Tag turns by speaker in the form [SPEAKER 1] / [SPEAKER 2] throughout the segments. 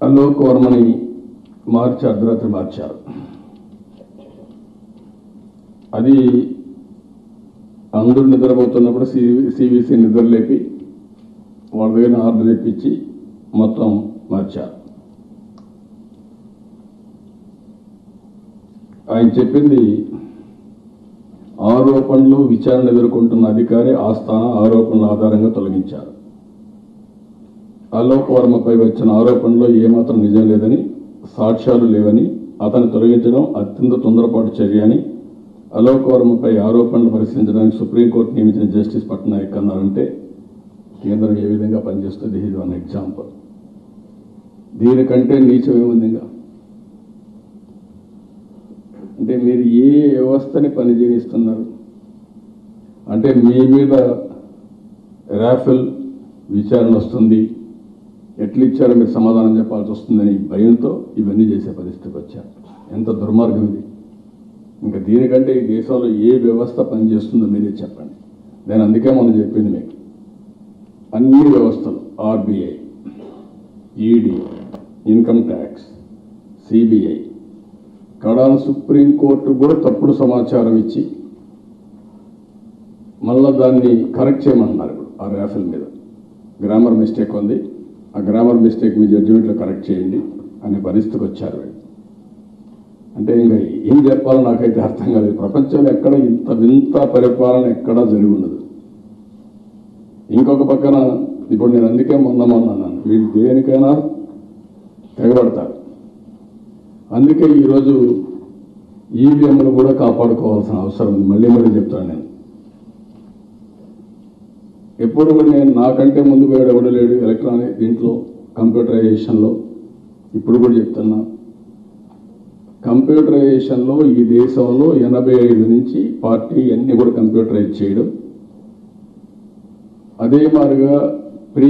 [SPEAKER 1] అలోక్ వర్మని మార్చి అర్ధరాత్రి మార్చారు. అది అందరూ నిద్రపోతున్నప్పుడు సివిసి నిద్రలేపి వాళ్ళ దగ్గర ఆర్డర్ ఇప్పించి మొత్తం మార్చారు. ఆయన చెప్పింది ఆరోపణలు విచారణ ఎదుర్కొంటున్న అధికారి ఆ స్థానం ఆరోపణల ఆధారంగా తొలగించారు. అలోక్ వర్మపై వచ్చిన ఆరోపణలో ఏమాత్రం నిజం లేదని, సాక్ష్యాలు లేవని, అతన్ని తొలగించడం అత్యంత తొందరపాటు చర్య అని అలోక్ వర్మపై ఆరోపణలు పరిశీలించడానికి సుప్రీంకోర్టు నియమించిన జస్టిస్ పట్నాయక్ అన్నారంటే కేంద్రం ఏ విధంగా పనిచేస్తుంది? ఇది వన్ ఎగ్జాంపుల్. దీనికంటే నీచం ఏముంది? ఇంకా అంటే మీరు ఏ వ్యవస్థని పనిచేయిస్తున్నారు అంటే మీ మీద రాఫెల్ విచారణ వస్తుంది, ఎట్లా ఇచ్చారో మీరు సమాధానం చెప్పాల్సి వస్తుందని భయంతో ఇవన్నీ చేసే పరిస్థితికి వచ్చారు. ఎంత దుర్మార్గం ఇది! ఇంకా దీనికంటే ఈ దేశంలో ఏ వ్యవస్థ పనిచేస్తుందో మీరే చెప్పండి. నేను అందుకే మనం చెప్పింది మీకు, అన్ని వ్యవస్థలు RBI, ED, income tax, CBI, కడాన సుప్రీంకోర్టు కూడా తప్పుడు సమాచారం ఇచ్చి మళ్ళీ దాన్ని కరెక్ట్ చేయమంటున్నారు. ఇప్పుడు ఆ రాఫెల్ మీద గ్రామర్ మిస్టేక్ ఉంది, ఆ గ్రామర్ మిస్టేక్ మీ జడ్జిమెంట్లో కరెక్ట్ చేయండి అనే పరిస్థితికి వచ్చారు. అంటే ఇంకా ఏం చెప్పాలో నాకైతే అర్థం కాలేదు. ప్రపంచంలో ఎక్కడ ఇంత వింత పరిపాలన ఎక్కడా జరిగి ఉండదు. ఇంకొక పక్కన ఇప్పుడు నేను అందుకే మొన్నమన్నాను, వీళ్ళు దేనికైనా తెగబడతారు. అందుకే ఈరోజు ఈవీఎంలు కూడా కాపాడుకోవాల్సిన అవసరం ఉంది. మళ్ళీ మళ్ళీ చెప్తాను నేను. ఎప్పుడు కూడా నేను నాకంటే ముందు పోయాడు ఎవడు లేడు ఎలక్ట్రానిక్ దీంట్లో కంప్యూటరైజేషన్లో. ఇప్పుడు కూడా చెప్తున్నా, కంప్యూటరైజేషన్లో ఈ దేశంలో 85 నుంచి పార్టీ అన్నీ కూడా కంప్యూటరైజ్ చేయడం. అదే మాదిరిగా ప్రీ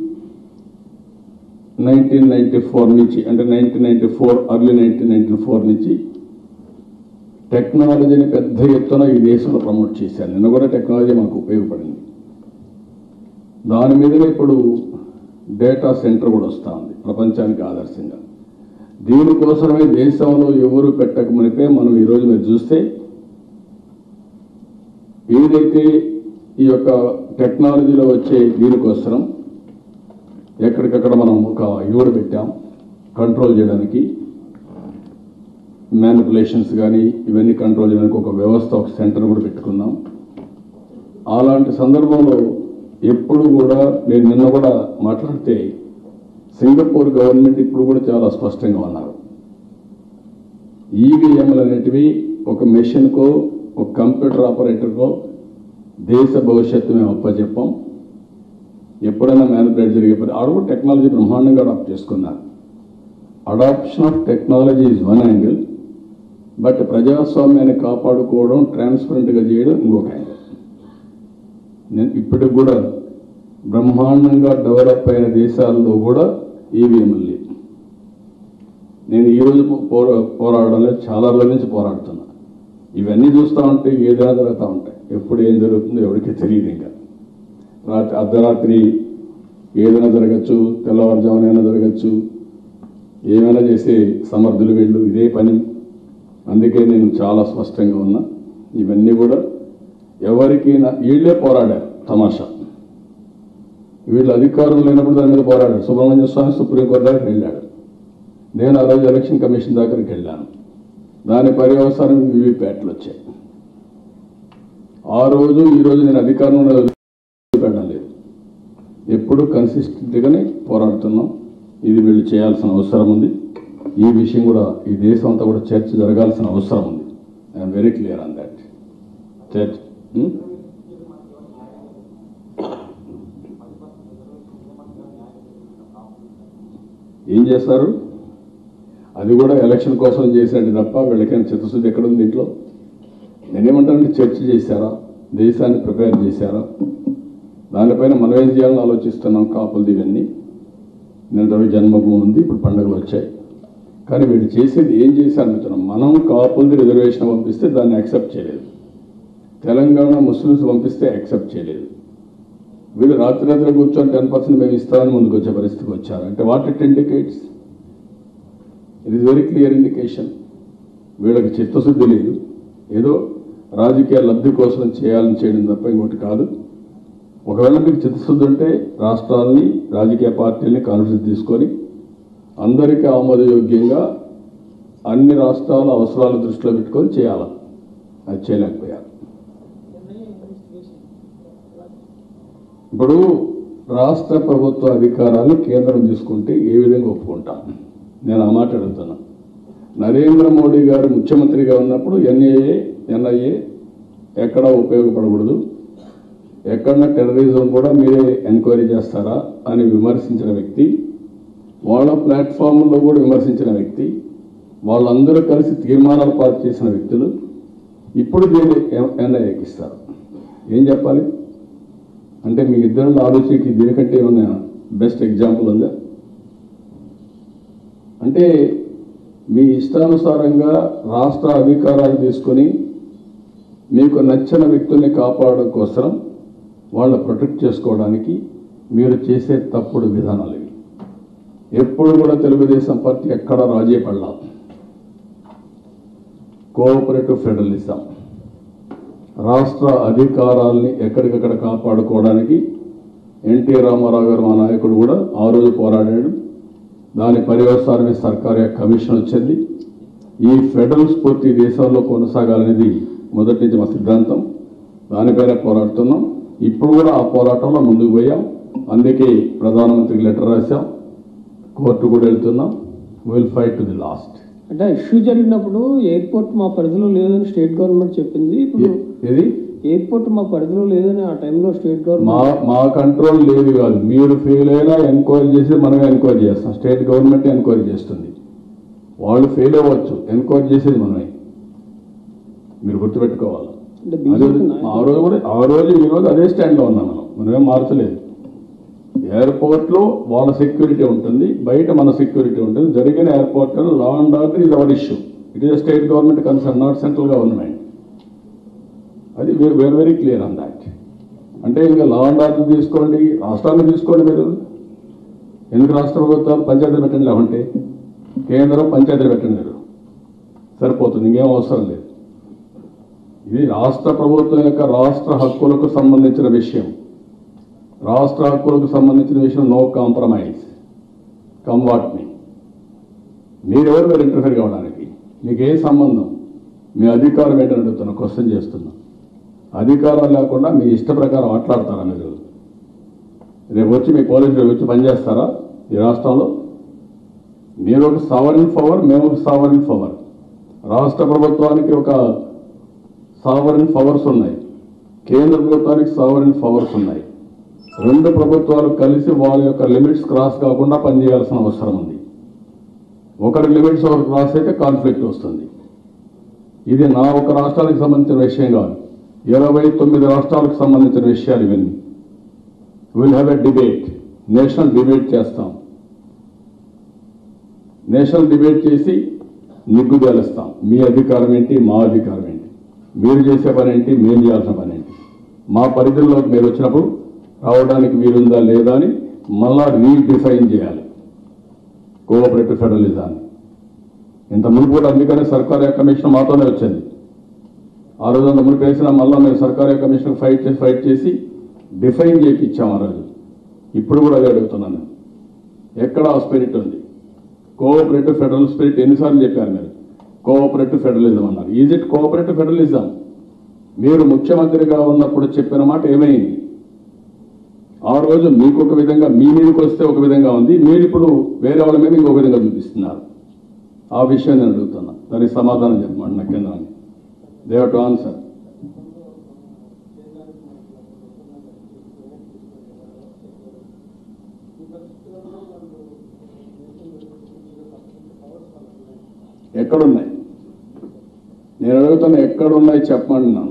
[SPEAKER 1] 1994 నుంచి అంటే 1994 అర్లీ 1994 నుంచి టెక్నాలజీని పెద్ద ఎత్తున ఈ దేశంలో ప్రమోట్ చేశారు. నిన్న కూడా టెక్నాలజీ మనకు ఉపయోగపడింది. దాని మీదనే ఇప్పుడు డేటా సెంటర్ కూడా వస్తూ ఉంది ప్రపంచానికి ఆదర్శంగా. దీనికోసమే దేశంలో ఎవరు పెట్టక మునిపే మనం ఈరోజు మీరు చూస్తే ఏదైతే ఈ యొక్క టెక్నాలజీలో వచ్చే దీనికోసం ఎక్కడికక్కడ మనం ఒక యూడ పెట్టాం కంట్రోల్ చేయడానికి, మ్యానిపులేషన్స్ కానీ ఇవన్నీ కంట్రోల్ చేయడానికి ఒక వ్యవస్థ, ఒక సెంటర్ కూడా పెట్టుకున్నాం. అలాంటి సందర్భంలో ఎప్పుడు కూడా నేను నిన్న కూడా మాట్లాడితే సింగపూర్ గవర్నమెంట్ ఇప్పుడు కూడా చాలా స్పష్టంగా ఉన్నారు. ఈవీఎంలు అనేటివి ఒక మెషిన్కో ఒక కంప్యూటర్ ఆపరేటర్కో దేశ భవిష్యత్తు మేము అప్పచెప్పాం. ఎప్పుడైనా మ్యానిపులేట్ జరిగే ఆడ కూడా టెక్నాలజీ బ్రహ్మాండంగా అడాప్ట్ చేసుకున్నారు. Adoption of technology is one angle, but ప్రజాస్వామ్యాన్ని కాపాడుకోవడం, ట్రాన్స్పరెంట్గా చేయడం ఇంకొక యాంగిల్. నేను ఇప్పటికి కూడా బ్రహ్మాండంగా డెవలప్ అయిన దేశాల్లో కూడా ఈవీఎంలు లేవు. నేను ఈరోజు పోరాడడం లేదు, చాలా రోజుల నుంచి పోరాడుతున్నా. ఇవన్నీ చూస్తూ ఉంటే ఏదైనా జరుగుతూ ఉంటాయి. ఎప్పుడు ఏం జరుగుతుందో ఎవరికి తెలియదు. ఇంకా అర్ధరాత్రి ఏదైనా జరగచ్చు, తెల్లవారుజామునైనా జరగచ్చు, ఏమైనా చేసే సమర్థులు వీళ్ళు, ఇదే పని. అందుకే నేను చాలా స్పష్టంగా ఉన్నా. ఇవన్నీ కూడా ఎవరికైనా వీళ్ళే పోరాడారు. తమాషా, వీళ్ళు అధికారం లేనప్పుడు దాని మీద పోరాడారు. సుబ్రహ్మణ్య స్వామి సుప్రీంకోర్టు దగ్గరికి వెళ్ళాడు. నేను ఆ రోజు ఎలక్షన్ కమిషన్ దగ్గరికి వెళ్ళాను. దాని పర్యవసానం వీవీప్యాట్లు వచ్చాయి. ఆ రోజు ఈరోజు నేను అధికారంలో పెట్టడం లేదు. ఎప్పుడు కన్సిస్టెంట్గానే పోరాడుతున్నాం. ఇది వీళ్ళు చేయాల్సిన అవసరం ఉంది. ఈ విషయం కూడా ఈ దేశం అంతా కూడా చర్చ జరగాల్సిన అవసరం ఉంది. I'm very clear on that. చర్చ ఏం చేస్తారు? అది కూడా ఎలక్షన్ కోసం చేసినట్టు తప్ప వీళ్ళకైనా చిత్తశుద్ధి ఎక్కడుంది దీంట్లో? నేనేమంటానంటే చర్చ చేశారా, దేశాన్ని ప్రిపేర్ చేశారా, దానిపైన మనం ఏం చేయాలని ఆలోచిస్తున్నాం. కాపులది ఇవన్నీ నేను రవి జన్మభూమి ఉంది, ఇప్పుడు పండుగలు వచ్చాయి. కానీ వీళ్ళు చేసేది ఏం చేశారు మిత్రం? మనం కాపులది రిజర్వేషన్ పంపిస్తే దాన్ని యాక్సెప్ట్ చేయలేదు. తెలంగాణ ముస్లిమ్స్ పంపిస్తే యాక్సెప్ట్ చేయలేదు. వీళ్ళు రాత్రి కూర్చొని 10% మేము ఇస్తామని ముందుకు వచ్చే పరిస్థితికి వచ్చారు. అంటే what it indicates? It is very clear indication. వీళ్ళకి చిత్తశుద్ధి లేదు, ఏదో రాజకీయ లబ్ధి కోసం చేయాలని చేయడం తప్ప ఇంకోటి కాదు. ఒకవేళ మీకు చిత్తశుద్ధి ఉంటే రాష్ట్రాలని రాజకీయ పార్టీలని కాన్ఫరెన్స్ తీసుకొని అందరికీ ఆమోదయోగ్యంగా అన్ని రాష్ట్రాల అవసరాల దృష్టిలో పెట్టుకొని చేయాలి. అది చేయలేకపోయారు. ఇప్పుడు రాష్ట్ర ప్రభుత్వ అధికారాలు కేంద్రం తీసుకుంటే ఏ విధంగా ఒప్పుకుంటాం? నేను ఆ మాట అడుగుతున్నా. నరేంద్ర మోడీ గారు ముఖ్యమంత్రిగా ఉన్నప్పుడు ఎన్ఐఏ ఎక్కడా ఉపయోగపడకూడదు, ఎక్కడన్నా టెర్రరిజం కూడా మీరే ఎంక్వైరీ చేస్తారా అని విమర్శించిన వ్యక్తి, వాళ్ళ ప్లాట్ఫామ్లో కూడా విమర్శించిన వ్యక్తి, వాళ్ళందరూ కలిసి తీర్మానాలు పాస్ చేసిన వ్యక్తులు ఇప్పుడు దీన్ని ఎన్ఐఏకి ఇస్తారు. ఏం చెప్పాలి? అంటే మీ ఇద్దరు ఆలోచనకి దీనికంటే ఏమైనా బెస్ట్ ఎగ్జాంపుల్ ఉందా? అంటే మీ ఇష్టానుసారంగా రాష్ట్ర అధికారాలు తీసుకొని మీకు నచ్చిన వ్యక్తుల్ని కాపాడడం కోసం వాళ్ళని ప్రొటెక్ట్ చేసుకోవడానికి మీరు చేసే తప్పుడు విధానాలు ఇవి. ఎప్పుడు కూడా తెలుగుదేశం పార్టీ ఎక్కడ రాజీ పడలా. కోఆపరేటివ్ ఫెడరలిజం, రాష్ట్ర అధికారాల్ని ఎక్కడికక్కడ కాపాడుకోవడానికి ఎన్టీ రామారావు గారు మా నాయకుడు కూడా ఆ రోజు పోరాడాడు. దాని పర్యవసానమే సర్కారు కమిషన్ వచ్చింది. ఈ ఫెడరల్ స్ఫూర్తి దేశంలో కొనసాగాలనేది మొదటి నుంచి మా సిద్ధాంతం. దానిపైన పోరాడుతున్నాం. ఇప్పుడు కూడా ఆ పోరాటంలో ముందుకు పోయాం. అందుకే ప్రధానమంత్రికి లెటర్ రాశాం, కోర్టు కూడా వెళ్తున్నాం. Will fight to the last.
[SPEAKER 2] అంటే ఇష్యూ జరిగినప్పుడు ఎయిర్పోర్ట్ మా పరిధిలో లేదని స్టేట్ గవర్నమెంట్ చెప్పింది. ఇప్పుడు
[SPEAKER 1] ఇది
[SPEAKER 2] ఎయిర్పోర్ట్ మా పరిధిలో లేదని ఆ టైంలో స్టేట్ గవర్నమెంట్
[SPEAKER 1] మా కంట్రోల్ లేదు కాదు. మీరు ఫెయిల్ అయినా ఎంక్వైరీ చేసి మనమే ఎంక్వైరీ చేస్తాం. స్టేట్ గవర్నమెంట్ ఎంక్వైరీ చేస్తుంది. వాళ్ళు ఫెయిల్ అవ్వచ్చు, ఎంక్వైరీ చేసేది మనమే. మీరు గుర్తుపెట్టుకోవాలి. ఆ రోజు ఈ రోజు అదే స్టాండ్లో ఉన్నాం. మనమేం మార్చలేదు. ఎయిర్పోర్ట్లో వాళ్ళ సెక్యూరిటీ ఉంటుంది, బయట మన సెక్యూరిటీ ఉంటుంది. జరిగిన ఎయిర్పోర్ట్లో law and order is our issue. It is state government concern, not central government. అది we're very clear on that. అంటే ఇంకా లా అండ్ ఆర్డర్ తీసుకోండి, రాష్ట్రాన్ని తీసుకోండి. మీరు ఎందుకు రాష్ట్ర ప్రభుత్వాలు పంచాయతీలు పెట్టండి, లేకుంటే కేంద్రం పంచాయతీలు పెట్టండి. మీరు సరిపోతుంది, ఇంకేం అవసరం లేదు. ఇది రాష్ట్ర ప్రభుత్వం యొక్క రాష్ట్ర హక్కులకు సంబంధించిన విషయం. రాష్ట్ర హక్కులకు సంబంధించిన విషయం no compromise. Come what may. మీరెవరు మీరు ఇంటర్ఫేర్ కావడానికి? మీకు ఏ సంబంధం? మీ అధికారం ఏంటని అడుగుతున్నా, క్వశ్చన్ చేస్తున్నా. అధికారం లేకుండా మీ ఇష్ట ప్రకారం మాట్లాడతారా? మీరు రేపు వచ్చి మీ పోలీసులు వచ్చి పనిచేస్తారా ఈ రాష్ట్రంలో? మీరు ఒక సావరిన్ పవర్, మేము ఒక సావరిన్ పవర్. రాష్ట్ర ప్రభుత్వానికి ఒక సావరిన్ పవర్స్ ఉన్నాయి, కేంద్ర ప్రభుత్వానికి సావరిన్ పవర్స్ ఉన్నాయి. రెండు ప్రభుత్వాలు కలిసి వాళ్ళ యొక్క లిమిట్స్ క్రాస్ కాకుండా పనిచేయాల్సిన అవసరం ఉంది. ఒకరి లిమిట్స్ ఒకరు క్రాస్ అయితే కాన్ఫ్లిక్ట్ వస్తుంది. ఇది నా ఒక రాష్ట్రానికి సంబంధించిన విషయం కాదు, 29 రాష్ట్రాలకు సంబంధించిన విషయాలు ఇవన్నీ. Will have a debate, national debate చేస్తాం. నేషనల్ డిబేట్ చేసి నిగ్గుదేలుస్తాం. మీ అధికారం ఏంటి, మా అధికారం ఏంటి, మీరు చేసే పని ఏంటి, మేము చేయాల్సిన పని ఏంటి, మా పరిధిలోకి మీరు వచ్చినప్పుడు రావడానికి వీలుందా లేదా అని మళ్ళా రీడిఫైన్ చేయాలి కోఆపరేటివ్ ఫెడరలిజాన్ని. ఇంత ముందు కూడా అందుకనే సర్కారు కమిషన్ మాతోనే వచ్చింది. ఆ రోజు అంత ముందు వేసినా మళ్ళీ మేము సర్కారు కమిషన్ ఫైట్ చేసి డిఫైన్ చేయించాం ఆ రోజు. ఇప్పుడు కూడా అదే అడుగుతున్నాను, ఎక్కడ ఆ స్పిరిట్ ఉంది? కోఆపరేటివ్ ఫెడరల్ స్పిరిట్ ఎన్నిసార్లు చెప్పారు మీరు? కోఆపరేటివ్ ఫెడరలిజం అన్నారు. Is it cooperative federalism? మీరు ముఖ్యమంత్రిగా ఉన్నప్పుడు చెప్పిన మాట ఏమైంది? ఆ రోజు మీకు ఒక విధంగా, మీ మీదకి వస్తే ఒక విధంగా ఉంది, మీరు ఇప్పుడు వేరే వాళ్ళ మీద ఇంకొక విధంగా చూపిస్తున్నారు. ఆ విషయం నేను అడుగుతున్నా, దానికి సమాధానం చెప్పమండి నా కేంద్రాన్ని. They have to answer. ఎక్కడున్నాయి? నేను అడుగుతున్నా, ఎక్కడున్నాయి చెప్పమంటున్నాను.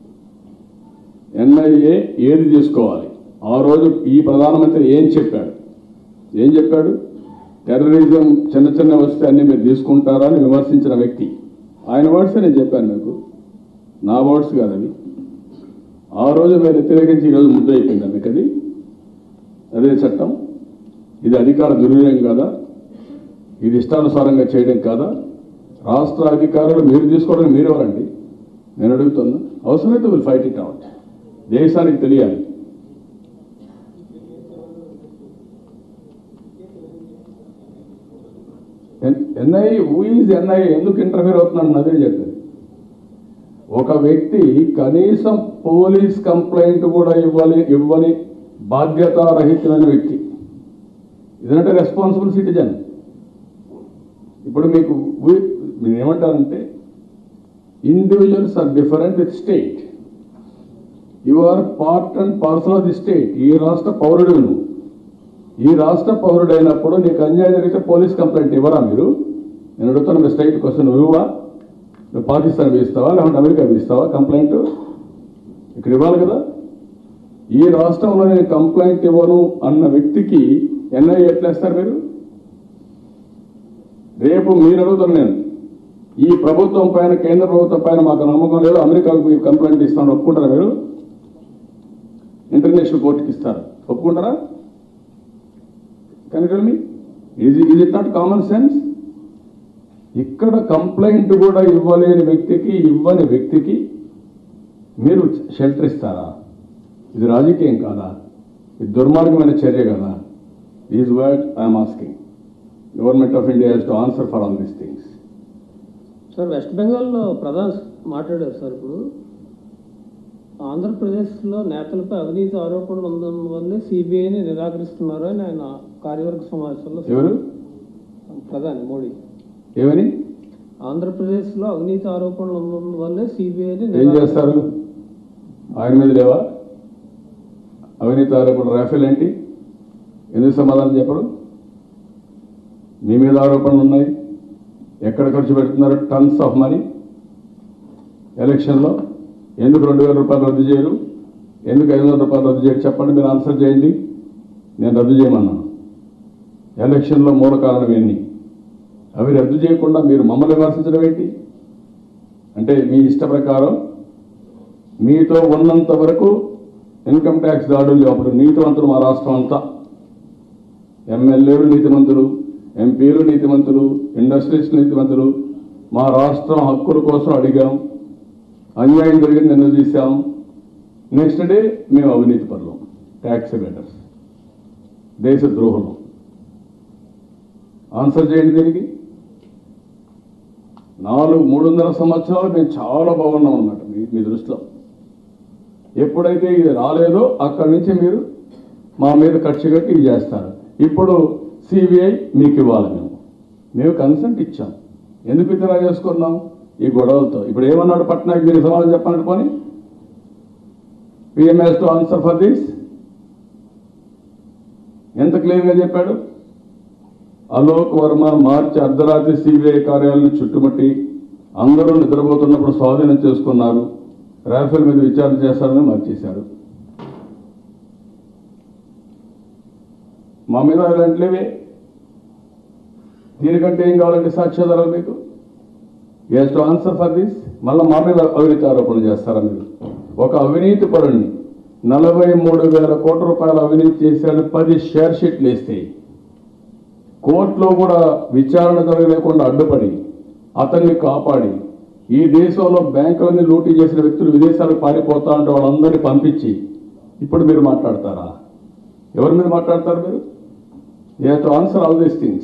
[SPEAKER 1] ఎన్ఐఏ ఏది తీసుకోవాలి? ఆ రోజు ఈ ప్రధానమంత్రి ఏం చెప్పాడు? టెర్రరిజం చిన్న చిన్న వస్తే అన్నీ మీరు తీసుకుంటారా అని విమర్శించిన వ్యక్తి. ఆయన వర్డ్సే నేను చెప్పాను మీకు, నా వర్డ్స్ కాదు అవి. ఆ రోజు మీరు వ్యతిరేకించి ఈరోజు ముద్ద అయిపోయిందా మీకు? అది అదే చట్టం. ఇది అధికార దుర్వినియోగం కదా? ఇది ఇష్టానుసారంగా చేయడం కాదా? రాష్ట్ర అధికారులు మీరు తీసుకోవడానికి మీరెవరండి? నేను అడుగుతున్నా. అవసరమైతే విల్ ఫైట్ ఇట్ అవుట్. దేశానికి తెలియాలి. ఎన్ఐ హూ ఈజ్ ఎన్ఐ ఎందుకు ఇంటర్ఫీర్ అవుతున్నాడు అదే చెప్పారు. ఒక వ్యక్తి కనీసం పోలీస్ కంప్లైంట్ కూడా ఇవ్వని బాధ్యతారహితమైన వ్యక్తి, ఇదంటే రెస్పాన్సిబుల్ సిటిజన్. ఇప్పుడు మీకు మీరు ఏమంటారంటే individuals are different with state. You are part and parcel of the state. ఈ రాష్ట్ర పౌరుడు నువ్వు. ఈ రాష్ట్ర పౌరుడు అయినప్పుడు నీకు అన్యాయం జరిగితే పోలీస్ కంప్లైంట్ ఇవ్వరా మీరు? నేను అడుగుతాను, మీ స్టేట్ క్వశ్చన్. నువ్వు ఇవ్వా? నువ్వు పాకిస్తాన్ ఇస్తావా లేకుంటే అమెరికా ఇస్తావా కంప్లైంట్? ఇక్కడ ఇవ్వాలి కదా. ఈ రాష్ట్రంలో నేను కంప్లైంట్ ఇవ్వను అన్న వ్యక్తికి ఎన్ఐఏ ఎట్లేస్తారు మీరు? రేపు మీరు అడుగుతాను నేను, ఈ ప్రభుత్వం పైన కేంద్ర ప్రభుత్వం పైన మాకు నమ్మకం లేదు, అమెరికాకు మీరు కంప్లైంట్ ఇస్తాను, ఒప్పుకుంటారా మీరు? ఇంటర్నేషనల్ కోర్టుకి ఇస్తారు, ఒప్పుకుంటారా? Can you tell me, is it not common sense? ఇక్కడ కంప్లైంట్ కూడా ఇవ్వని వ్యక్తికి మీరు షెల్టర్ ఇస్తారా? ఇది రాజకీయం కాదా? ఇది దుర్మార్గమైన చర్య కదా? Is what I'm asking. Government of India has to answer for all these things.
[SPEAKER 2] Sir, west బెంగాల్లో ప్రధాని మాట్లాడారు సార్. ఇప్పుడు ఆంధ్రప్రదేశ్లో నేతలపై అవినీతి ఆరోపణలు ఉండడం వల్లే సిబిఐని నిరాకరిస్తున్నారు అని ఆయన కార్యవర్గ సమావేశంలో.
[SPEAKER 1] ఎవరు?
[SPEAKER 2] ప్రధాని మోడీ.
[SPEAKER 1] ఏమని?
[SPEAKER 2] ఆంధ్రప్రదేశ్లో అవినీతి ఆరోపణలు ఉండడం వల్లే సిబిఐని
[SPEAKER 1] ఏం చేస్తారు? ఆయన మీద లేవా అవినీతి ఆరోపణలు? రాఫెల్ ఏంటి? ఎందుకు సమాధానం చెప్పరు? మీ మీద ఆరోపణలు ఉన్నాయి. ఎక్కడ ఖర్చు పెడుతున్నారు టన్స్ ఆఫ్ మనీ ఎలక్షన్లో? ఎందుకు 2,000 రూపాయలు రద్దు చేయరు? ఎందుకు 500 రూపాయలు రద్దు చేయరు? చెప్పండి, మీరు ఆన్సర్ చేయండి. నేను రద్దు చేయమన్నాను. ఎలక్షన్లో మూల కారణం ఏంటి? అవి రద్దు చేయకుండా మీరు మమ్మల్ని విమర్శించడం ఏంటి? అంటే మీ ఇష్ట ప్రకారం మీతో ఉన్నంత వరకు ఇన్కమ్ ట్యాక్స్ దాడులు అప్పుడు నీతివంతులు మా రాష్ట్రం అంతా. ఎమ్మెల్యేలు నీతిమంతులు, ఎంపీలు నీతిమంతులు, ఇండస్ట్రీస్ నీతిమంతులు. మా రాష్ట్రం హక్కుల కోసం అడిగాం, అన్యాయం జరిగింది నిలదీశాం. నెక్స్ట్ డే మేము అవినీతి పరులం, ట్యాక్స్ ఎవెడర్స్, దేశ ద్రోహులం. ఆన్సర్ చేయండి దీనికి. 300 సంవత్సరాలు మేము చాలా బాగున్నాం అన్నమాట మీ దృష్టిలో. ఎప్పుడైతే ఇది రాలేదో అక్కడి నుంచి మీరు మా మీద ఖర్చు కట్టి ఇది చేస్తారు. ఇప్పుడు సిబిఐ మీకు ఇవ్వాలి. మేము కన్సెంట్ ఇచ్చాం. ఎందుకు విత్డ్రా చేసుకున్నాం? ఈ గొడవలతో. ఇప్పుడు ఏమన్నాడు పట్నాయక్? దీనికి సమాధానం చెప్పండి పోనీ. PM has to answer for this. ఎంత క్లియర్గా చెప్పాడు? అలోక్ వర్మ మార్చి అర్ధరాత్రి సిబిఐ కార్యాలయాన్ని చుట్టుముట్టి అందరూ నిద్రపోతున్నప్పుడు స్వాధీనం చేసుకున్నారు. రాఫెల్ మీద విచారణ చేస్తారని మార్చేశారు. మా మీద ఇలాంటివే. దీనికంటే ఏం కావాలంటే సాక్ష్యాధారాలు మీకు? You has to answer for this. మళ్ళీ మా మీద అవినీతి ఆరోపణలు చేస్తారా మీరు? ఒక అవినీతి పరుణ్ణి 43,000 కోట్ల రూపాయల అవినీతి చేశాడని 10 షేర్ షీట్లు వేస్తే కోర్టులో కూడా విచారణ జరగలేకుండా అడ్డుపడి అతన్ని కాపాడి ఈ దేశంలో బ్యాంకులన్నీ లూటీ చేసిన వ్యక్తులు విదేశాలకు పారిపోతా అంటే వాళ్ళందరినీ పంపించి ఇప్పుడు మీరు మాట్లాడతారా? ఎవరి మీద మాట్లాడతారు మీరు? You have to answer all these things.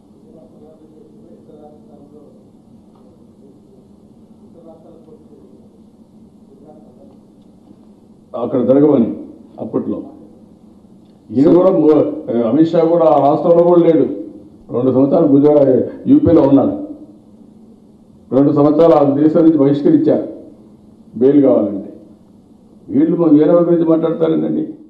[SPEAKER 1] అక్కడ జరగవని అప్పట్లో ఈయన కూడా అమిత్ షా కూడా ఆ రాష్ట్రంలో కూడా లేడు. 2 సంవత్సరాలు గుజరాత్ యూపీలో ఉన్నాడు. 2 సంవత్సరాలు ఆ దేశం నుంచి బహిష్కరించారు బెయిల్ కావాలంటే. వీళ్ళు వేరే గురించి మాట్లాడతారేంటండి?